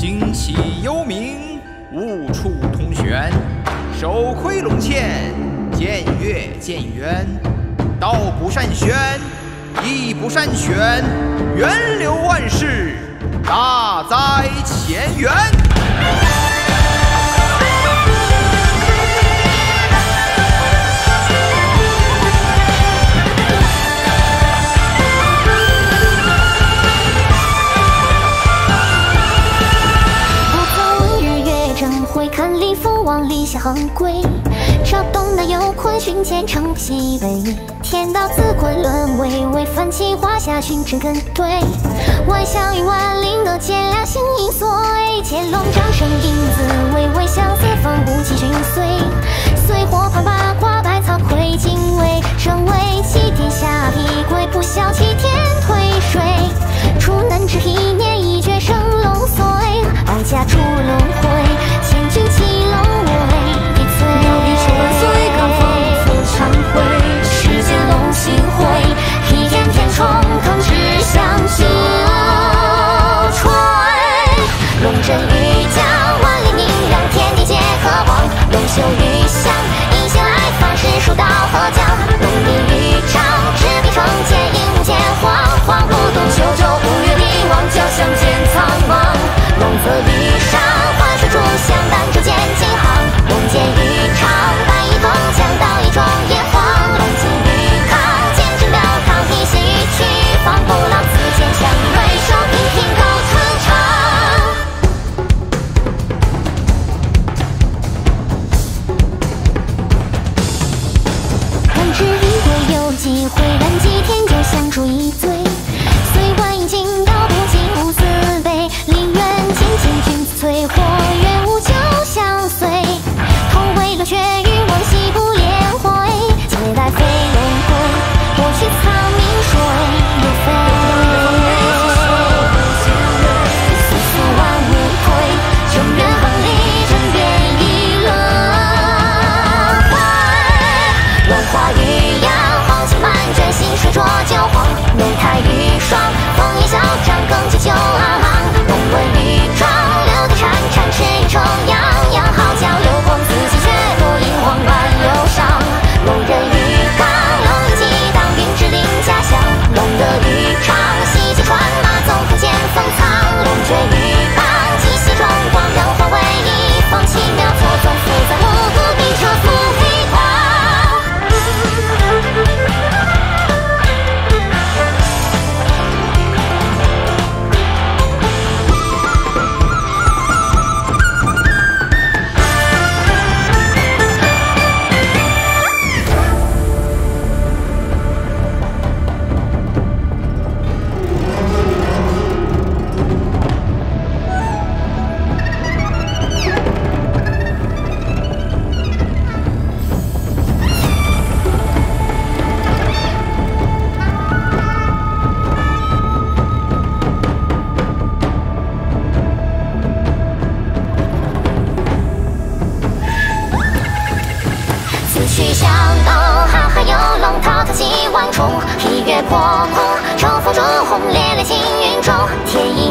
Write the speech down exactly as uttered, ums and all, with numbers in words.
旌旗幽冥，无处通玄。手窥龙堑，剑越剑渊。道不善宣，艺不善玄。源流万事，大哉前缘。 看李父王立下横规，找东南游昆巡前程西北。天道自昆仑巍巍，翻起华夏群臣跟对。万象与万灵的剑两形影所为，乾隆掌声影子微微相似，方不及寻随。随火攀八卦，百草窥精微。身为齐天下罴鬼，不消齐天退水。处男之一年，一绝生龙髓，百家出轮回。 千军齐龙威，一醉有一千万岁，刚方复常会，世间龙行会，一眼天冲，抗之向九吹。龙震玉江，万里宁让天地皆渴望。龙秀玉香，迎新来方是蜀道河江。龙吟玉章，执笔成剑，引无剑皇。黄不动九州，五岳帝王，交相见苍茫。龙泽玉上。 诸相伴，铸剑金行，龙剑玉长，白衣风枪，刀一装炎黄。龙金玉康，剑指表康，提携玉躯，方不老，此剑相对手，频频构春长。感知一归有机会，燃祭天就相助一醉。虽万应尽道不尽无四悲，林渊见见君子催火。 却与往昔不联回，借待飞龙归。我去苍冥水，又飞。速速万物归，正元亨利，枕边一轮回。龙华玉阳，黄金满卷，新水浊酒黄。龙台玉霜，风衣小帐，更借酒阿郎。龙纹玉妆，柳地潺潺，赤影重阳。阳好交流光，自己却。 黄满忧伤，龙人玉刚，龙应激荡，云之领家乡。龙的玉长，西岐传马，纵横剑锋藏。龙卷玉棒，击西中光，人化为一方奇妙错综复杂，无故比车速飞狂。 破空，乘风逐红，烈烈青云中，天意。